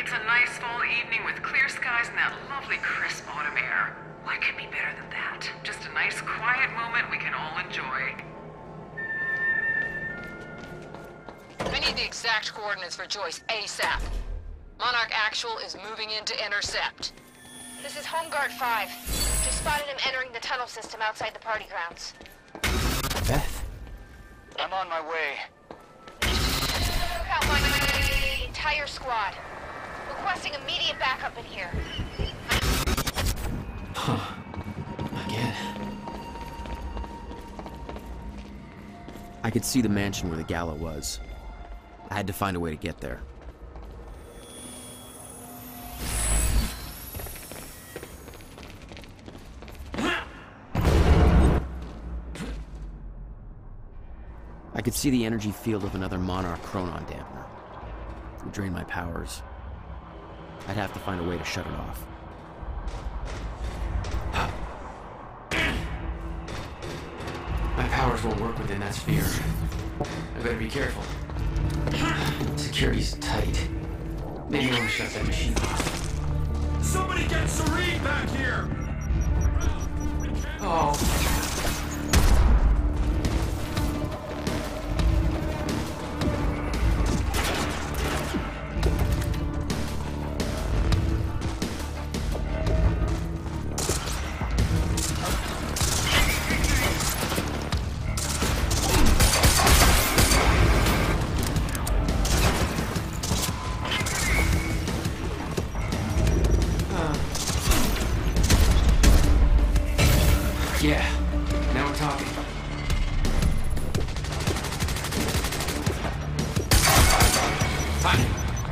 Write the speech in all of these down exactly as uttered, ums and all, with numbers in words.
It's a nice fall evening with clear skies and that lovely crisp autumn air. What could be better than that? Just a nice quiet moment we can all enjoy. I need the exact coordinates for Joyce ASAP. Monarch Actual is moving in to intercept. This is Home Guard five. Just spotted him entering the tunnel system outside the party grounds. Beth? I'm on my way. Look out, my the entire squad. Requesting immediate backup in here. Huh. Again. I could see the mansion where the gala was. I had to find a way to get there. I could see the energy field of another Monarch Chronon dampener. It would drain my powers. I'd have to find a way to shut it off. My powers won't work within that sphere. I better be careful. Security's tight. Maybe I'll shut that machine off. Somebody get Serene back here! Oh. Yeah, now we're talking. Fine.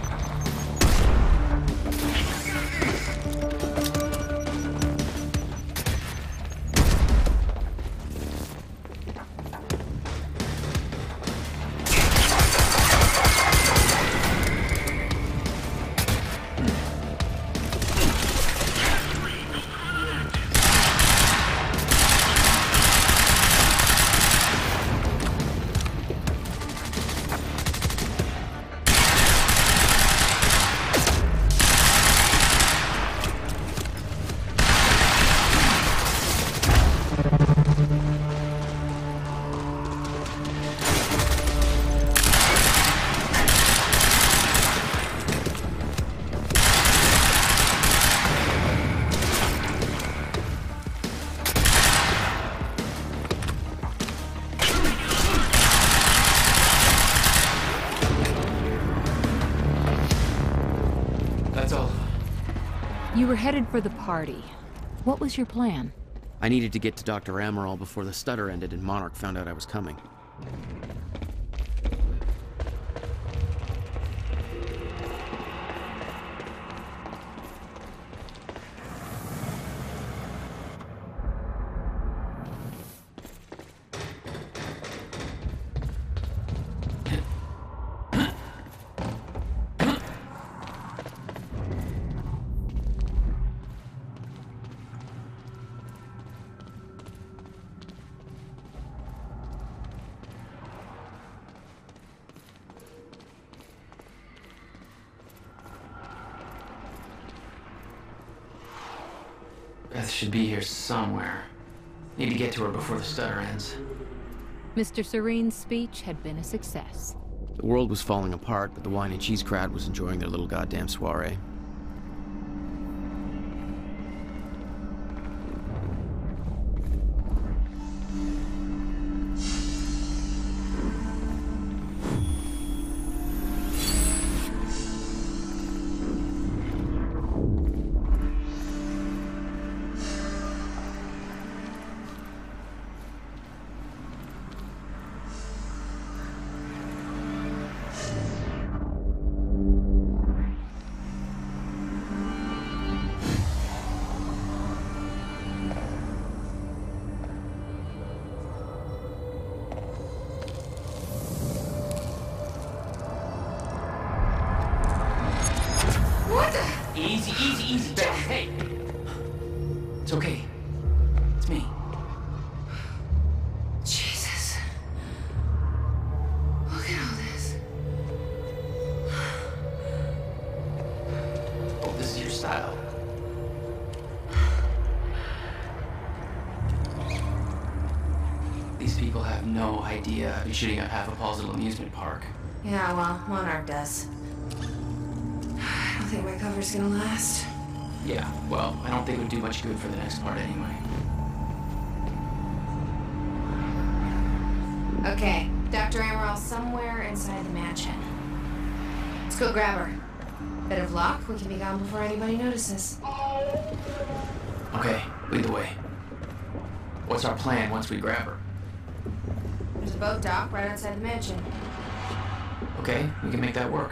You were headed for the party. What was your plan? I needed to get to Doctor Amaral before the stutter ended and Monarch found out I was coming. Beth should be here somewhere. Need to get to her before the stutter ends. Mister Serene's speech had been a success. The world was falling apart, but the wine and cheese crowd was enjoying their little goddamn soiree. Easy, easy, easy, Beth. Hey! It's okay. It's me. Jesus. Look at all this. style. These people have no idea I've been shooting up half of Paul's little amusement park. Yeah, well, Monarch does. I don't think my cover's gonna last. Yeah, well, I don't think it would do much good for the next part anyway. Okay, Doctor Amaril's somewhere inside the mansion. Let's go grab her. Bit of luck, we can be gone before anybody notices. Okay, lead the way. What's our plan once we grab her? There's a boat dock right outside the mansion. Okay, we can make that work.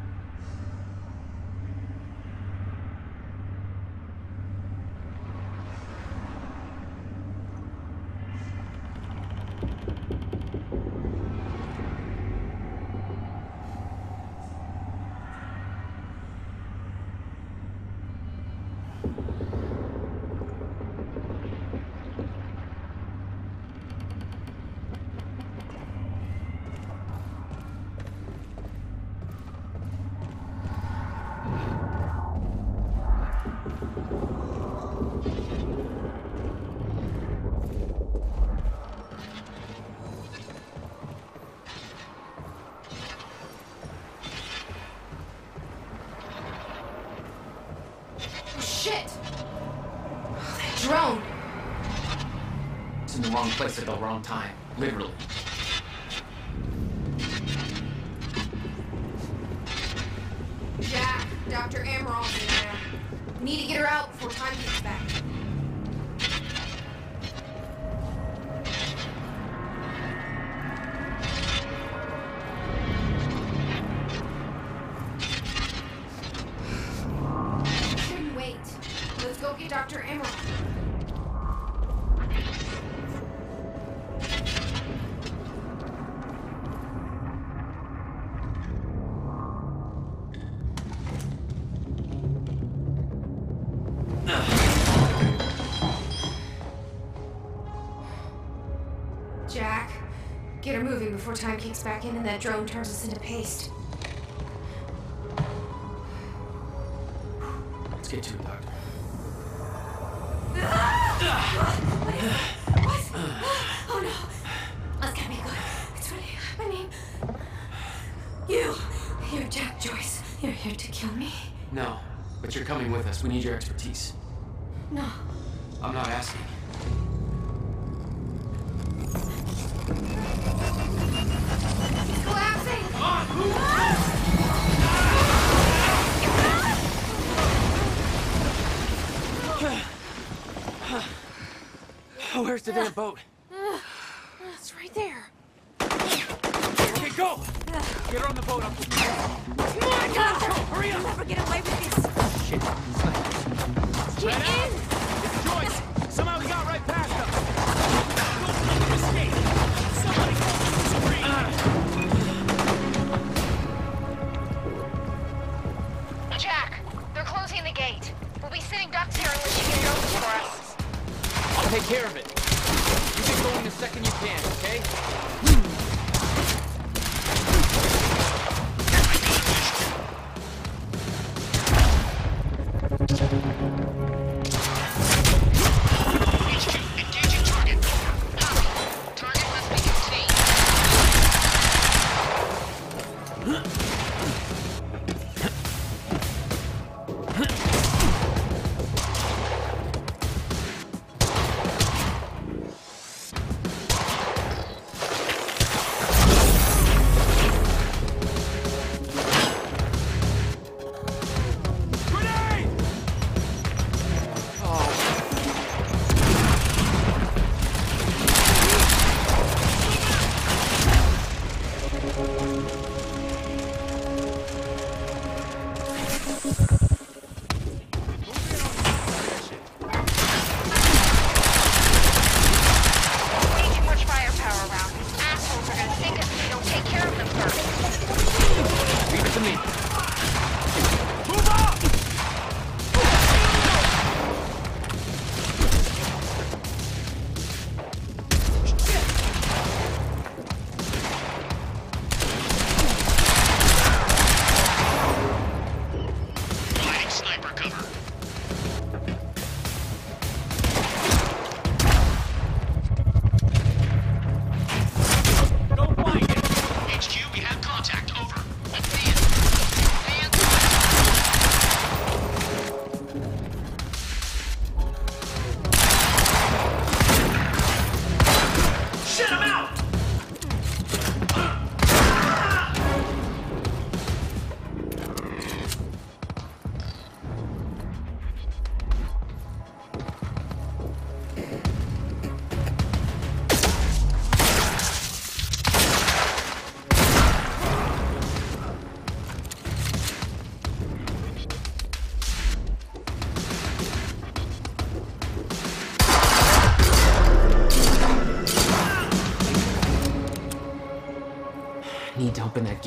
Drone! It's in the wrong place at the wrong time. Literally. Jack, Doctor Amaril's in there. We need to get her out before time gets back. Shouldn't wait. Let's go get Doctor Amaral. Jack, get her moving before time kicks back in and that drone turns us into paste. Let's get to it, Doctor. What? Oh no. That's gotta be good. It's really happening. You. You're Jack Joyce. You're here to kill me? No, but you're coming with us. We need your expertise. No. I'm not asking. It's collapsing! Where's the damn boat? It's right there. Okay, go! Get her on the boat. I'm... Come on, Doctor! Hurry up! We'll never get away with this. Shit. Get in! It's Joyce! Somehow we got right past them! Don't let them escape! Somebody call Serene! Jack, they're closing the gate. We'll be sitting ducks here unless you get it open for us. I'll take care of it. You get going the second you can, okay?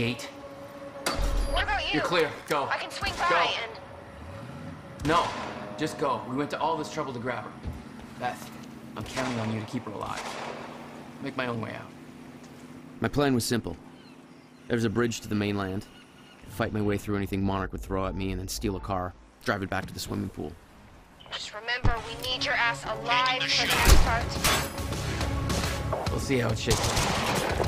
gate? What about you? You're clear. Go. I can swing by Go. and... No, just go. We went to all this trouble to grab her. Beth, I'm counting on you to keep her alive. Make my own way out. My plan was simple. There was a bridge to the mainland. Fight my way through anything Monarch would throw at me, and then steal a car, drive it back to the swimming pool. Just remember, we need your ass alive for the next part. We'll see how it shakes out.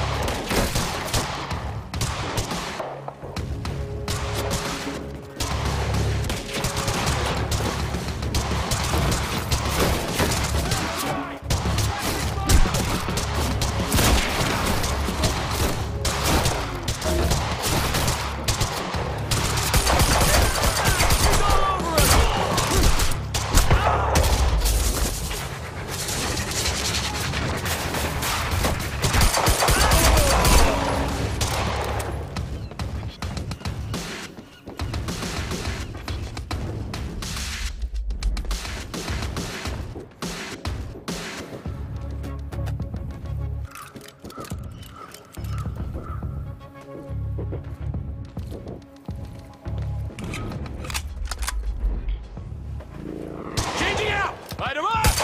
Light him up!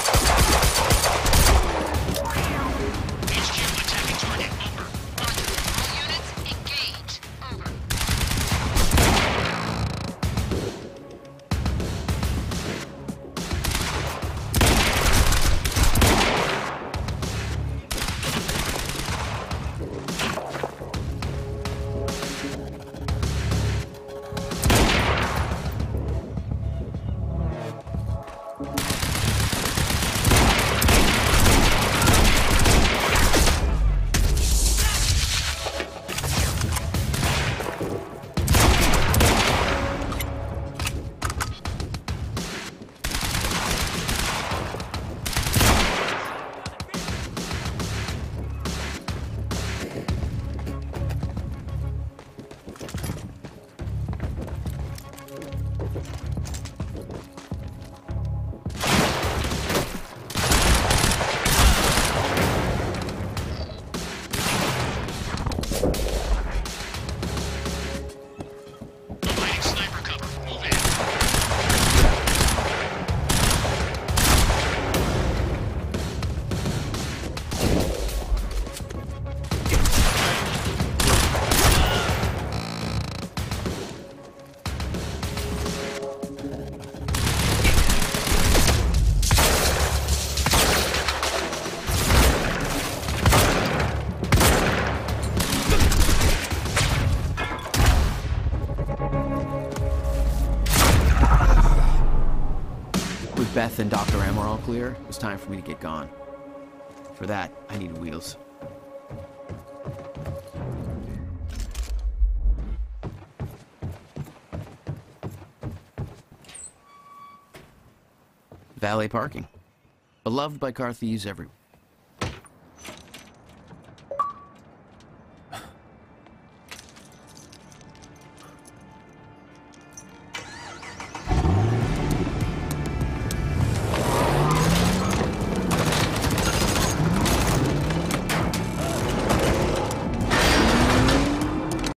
H Q attacking target. Over. Roger. All units, engage. Over. Beth and Doctor M are all clear, it was time for me to get gone. For that, I needed wheels. Valet parking. Beloved by car thieves everywhere.